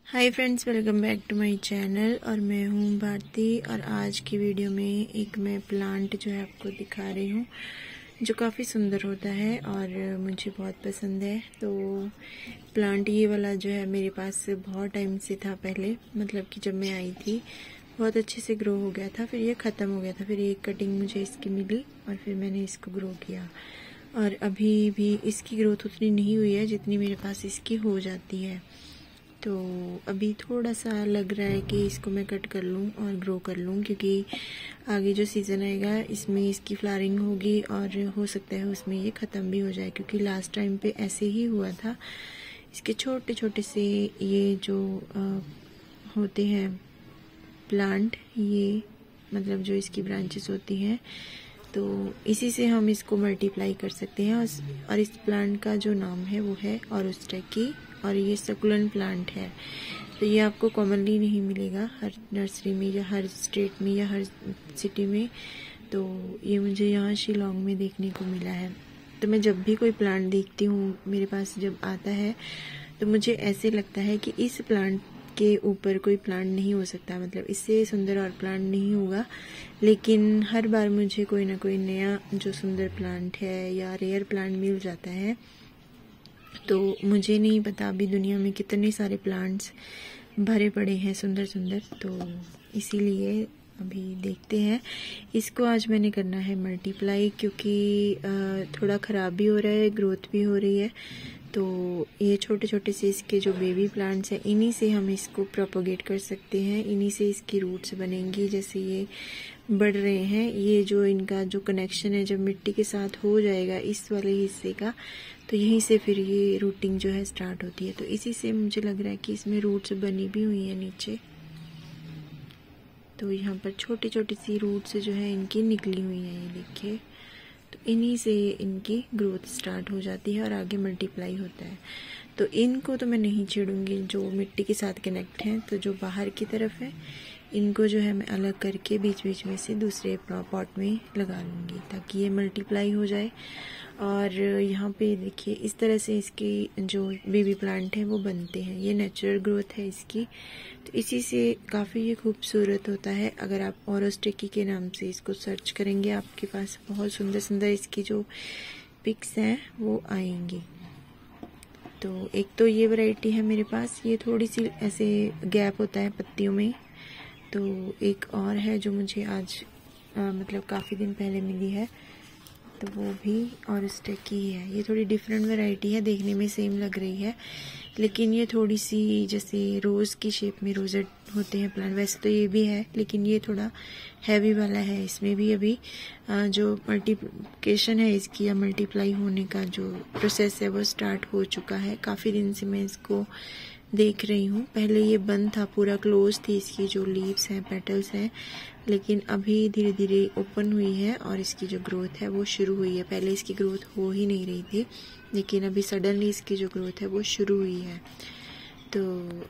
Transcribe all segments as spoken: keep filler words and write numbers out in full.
Hi friends, welcome back to my channel. और मैं हूँ भारती। और आज की वीडियो में एक मैं प्लांट जो है आपको दिखा रही हूँ जो काफ़ी सुंदर होता है और मुझे बहुत पसंद है। तो प्लांट ये वाला जो है मेरे पास बहुत टाइम से था पहले, मतलब कि जब मैं आई थी बहुत अच्छे से ग्रो हो गया था, फिर ये ख़त्म हो गया था। फिर एक कटिंग मुझे इसकी मिली और फिर मैंने इसको ग्रो किया। और अभी भी इसकी ग्रोथ उतनी नहीं हुई है जितनी मेरे पास इसकी हो जाती है। तो अभी थोड़ा सा लग रहा है कि इसको मैं कट कर लूँ और ग्रो कर लूँ, क्योंकि आगे जो सीज़न आएगा इसमें इसकी फ्लावरिंग होगी और हो सकता है उसमें ये ख़त्म भी हो जाए, क्योंकि लास्ट टाइम पे ऐसे ही हुआ था। इसके छोटे छोटे से ये जो आ, होते हैं प्लांट, ये मतलब जो इसकी ब्रांचेस होती हैं, तो इसी से हम इसको मल्टीप्लाई कर सकते हैं। और इस प्लांट का जो नाम है वो है ऑरोस्टेकी, और ये सकुलेंट प्लांट है। तो ये आपको कॉमनली नहीं मिलेगा हर नर्सरी में या हर स्टेट में या हर सिटी में। तो ये मुझे यहाँ शिलोंग में देखने को मिला है। तो मैं जब भी कोई प्लांट देखती हूँ मेरे पास जब आता है, तो मुझे ऐसे लगता है कि इस प्लांट के ऊपर कोई प्लांट नहीं हो सकता, मतलब इससे सुंदर और प्लांट नहीं होगा। लेकिन हर बार मुझे कोई ना कोई नया जो सुंदर प्लांट है या रेयर प्लांट मिल जाता है। तो मुझे नहीं पता अभी दुनिया में कितने सारे प्लांट्स भरे पड़े हैं सुंदर सुंदर। तो इसीलिए अभी देखते हैं। इसको आज मैंने करना है मल्टीप्लाई, क्योंकि थोड़ा ख़राब भी हो रहा है, ग्रोथ भी हो रही है। तो ये छोटे छोटे से इसके जो बेबी प्लांट्स हैं, इन्हीं से हम इसको प्रोपोगेट कर सकते हैं, इन्हीं से इसकी रूट्स बनेंगी। जैसे ये बढ़ रहे हैं, ये जो इनका जो कनेक्शन है जब मिट्टी के साथ हो जाएगा इस वाले हिस्से का, तो यहीं से फिर ये रूटिंग जो है स्टार्ट होती है। तो इसी से मुझे लग रहा है कि इसमें रूट्स बनी भी हुई है नीचे। तो यहाँ पर छोटी छोटी सी रूट्स जो है इनकी निकली हुई है, ये देखिए। तो इन्हीं से इनकी ग्रोथ स्टार्ट हो जाती है और आगे मल्टीप्लाई होता है। तो इनको तो मैं नहीं छेड़ूंगी जो मिट्टी के साथ कनेक्ट हैं। तो जो बाहर की तरफ है इनको जो है मैं अलग करके बीच बीच में से दूसरे पॉट में लगा लूँगी, ताकि ये मल्टीप्लाई हो जाए। और यहाँ पे देखिए इस तरह से इसकी जो बेबी प्लांट है वो बनते हैं। ये नेचुरल ग्रोथ है इसकी। तो इसी से काफ़ी ये खूबसूरत होता है। अगर आप ऑरोस्टेकी के नाम से इसको सर्च करेंगे, आपके पास बहुत सुंदर सुंदर इसकी जो पिक्स हैं वो आएंगी। तो एक तो ये वैरायटी है मेरे पास, ये थोड़ी सी ऐसे गैप होता है पत्तियों में। तो एक और है जो मुझे आज आ, मतलब काफ़ी दिन पहले मिली है, तो वो भी ऑरोस्टेकी ही है। ये थोड़ी डिफरेंट वैरायटी है, देखने में सेम लग रही है, लेकिन ये थोड़ी सी जैसे रोज़ की शेप में रोजेट होते हैं प्लांट, वैसे तो ये भी है, लेकिन ये थोड़ा हैवी वाला है। इसमें भी अभी जो मल्टीप्लिकेशन है इसकी या मल्टीप्लाई होने का जो प्रोसेस है वो स्टार्ट हो चुका है। काफ़ी दिन से मैं इसको देख रही हूँ। पहले ये बंद था, पूरा क्लोज थी इसकी जो लीव्स हैं, पेटल्स हैं, लेकिन अभी धीरे धीरे ओपन हुई है और इसकी जो ग्रोथ है वो शुरू हुई है। पहले इसकी ग्रोथ हो ही नहीं रही थी, लेकिन अभी सडनली इसकी जो ग्रोथ है वो शुरू हुई है। तो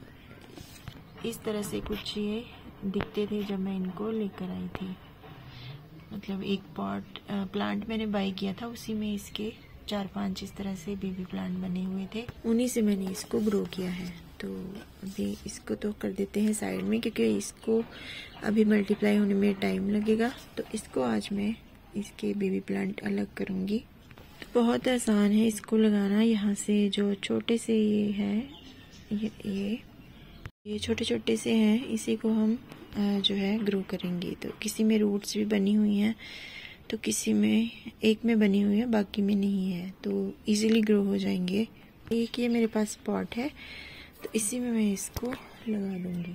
इस तरह से कुछ ये दिखते थे जब मैं इनको लेकर आई थी। मतलब एक पॉट प्लांट मैंने बाई किया था, उसी में इसके चार पांच इस तरह से बेबी प्लांट बने हुए थे, उन्हीं से मैंने इसको ग्रो किया है। तो अभी इसको तो कर देते हैं साइड में, क्योंकि इसको अभी मल्टीप्लाई होने में टाइम लगेगा। तो इसको आज मैं इसके बेबी प्लांट अलग करूँगी। तो बहुत आसान है इसको लगाना। यहाँ से जो छोटे से ये है, ये ये ये छोटे छोटे से हैं, इसी को हम जो है ग्रो करेंगे। तो किसी में रूट्स भी बनी हुई हैं, तो किसी में एक में बनी हुई है, बाकी में नहीं है, तो इजीली ग्रो हो जाएंगे। एक ये मेरे पास पॉट है, तो इसी में मैं इसको लगा दूंगी।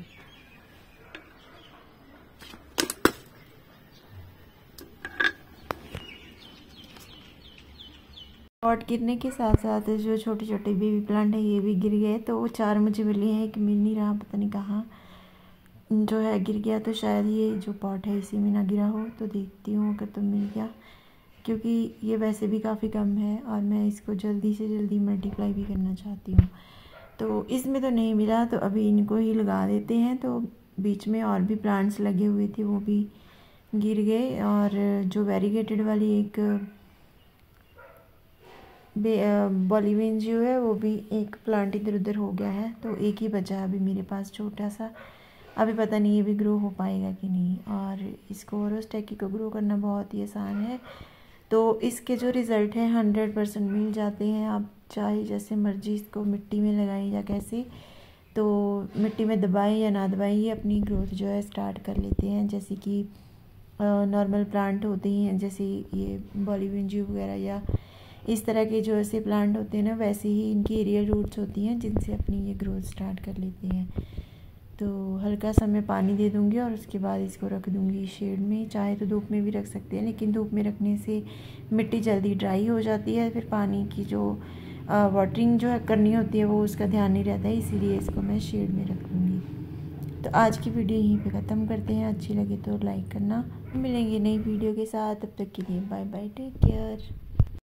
पॉट गिरने के साथ साथ जो छोटे छोटे बेबी प्लांट है ये भी गिर गए। तो वो चार मुझे मिले हैं, कि मिल नहीं रहा, पता नहीं कहाँ जो है गिर गया। तो शायद ये जो पॉट है इसी में ना गिरा हो, तो देखती हूँ अगर तो मिल गया, क्योंकि ये वैसे भी काफ़ी कम है और मैं इसको जल्दी से जल्दी मल्टीप्लाई भी करना चाहती हूँ। तो इसमें तो नहीं मिला, तो अभी इनको ही लगा देते हैं। तो बीच में और भी प्लांट्स लगे हुए थे वो भी गिर गए। और जो वेरीगेटेड वाली एक बॉलीविन जो है वो भी एक प्लांट इधर उधर हो गया है, तो एक ही बचा है अभी मेरे पास छोटा सा। अभी पता नहीं ये भी ग्रो हो पाएगा कि नहीं। और इसको ओरोस्टेकी को ग्रो करना बहुत ही आसान है। तो इसके जो रिज़ल्ट हैं हंड्रेड परसेंट मिल जाते हैं। आप चाहे जैसे मर्जी इसको मिट्टी में लगाएं या कैसे, तो मिट्टी में दबाएं या ना दबाएं, ये अपनी ग्रोथ जो है स्टार्ट कर लेते हैं। जैसे कि नॉर्मल प्लांट होते हैं, जैसे ये बॉलीविन ज्यू वगैरह या इस तरह के जो ऐसे प्लांट होते हैं ना, वैसे ही इनकी एरियल रूट्स होती हैं जिनसे अपनी ये ग्रोथ स्टार्ट कर लेते हैं। तो हल्का सा मैं पानी दे दूँगी और उसके बाद इसको रख दूँगी शेड में। चाहे तो धूप में भी रख सकते हैं, लेकिन धूप में रखने से मिट्टी जल्दी ड्राई हो जाती है, फिर पानी की जो वाटरिंग जो है करनी होती है वो उसका ध्यान नहीं रहता है, इसीलिए इसको मैं शेड में रख दूँगी। तो आज की वीडियो यहीं पे ख़त्म करते हैं। अच्छी लगे तो लाइक करना। मिलेंगे नई वीडियो के साथ, तब तक के लिए बाय बाय, टेक केयर।